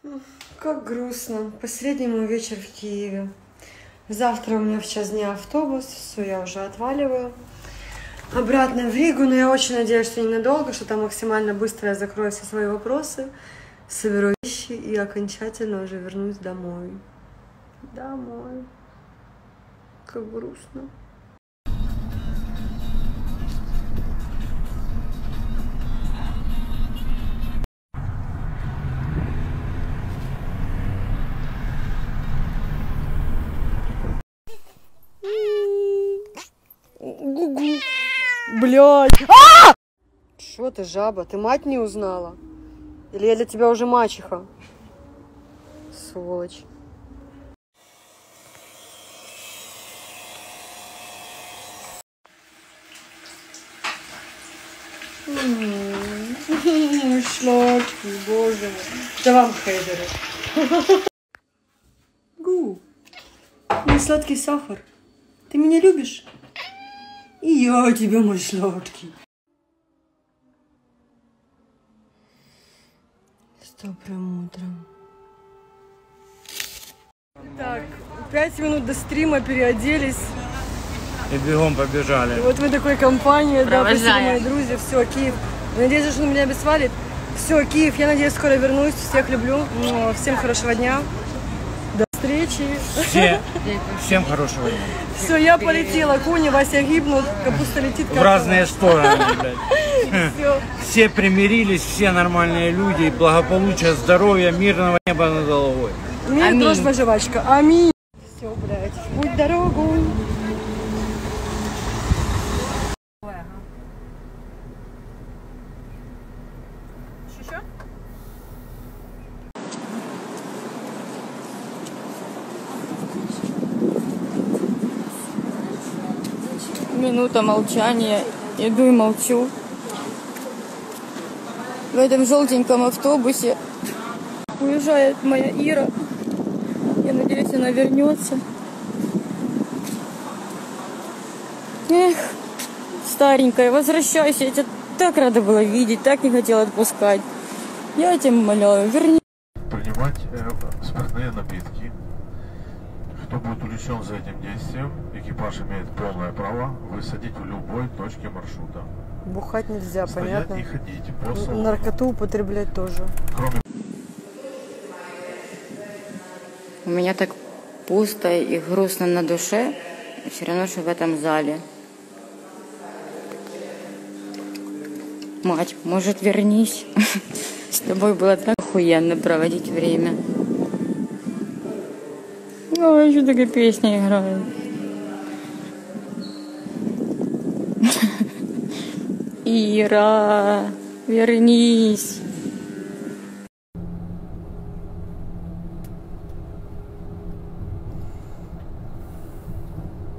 Как грустно. Последний вечер в Киеве. Завтра у меня в час дня автобус. Все, я уже отваливаю. Обратно в Ригу. Но я очень надеюсь, что ненадолго, что там максимально быстро я закрою все свои вопросы, соберу вещи и окончательно уже вернусь домой. Домой. Как грустно. Гугу. Блядь. Что ты, жаба? Ты мать не узнала? Или я для тебя уже мачеха? Сволочь. Сладкий, боже мой. Да вам, хейдеры. Гу. Мой сладкий сахар. Ты меня любишь? И я тебя, мой сладкий. С добрым утром. Так, 5 минут до стрима переоделись. И бегом побежали. И вот мы такой компанией, да, спасибо, мои друзья. Все, Киев. Надеюсь, что он меня бесвалит. Все, Киев, я надеюсь, скоро вернусь. Всех люблю. Всем хорошего дня. До встречи. Всем хорошего дня. Все, я полетела. Кони, Вася гибнут. Капуста летит. В разные стороны, блядь. Все примирились, все нормальные люди. Благополучия, здоровья, мирного неба над головой. Мир, дружба, жвачка. Аминь. Все, блядь. В путь дорогу. Минута молчания. Иду и молчу. В этом желтеньком автобусе уезжает моя Ира. Я надеюсь, она вернется. Эх, старенькая, возвращайся. Я тебя так рада была видеть, так не хотела отпускать. Я тебя умоляю, верни. Принимать спиртные напитки. Кто будет увлечен за этим действием, экипаж имеет полное право высадить в любой точке маршрута. Бухать нельзя, Стоять понятно? и ходить по салону. Наркоту употреблять тоже. Кроме... У меня так пусто и грустно на душе, все равно, что в этом зале. Мать, может, вернись? С тобой было так охуенно проводить время. Ой, еще такая песня играет. Ира, вернись.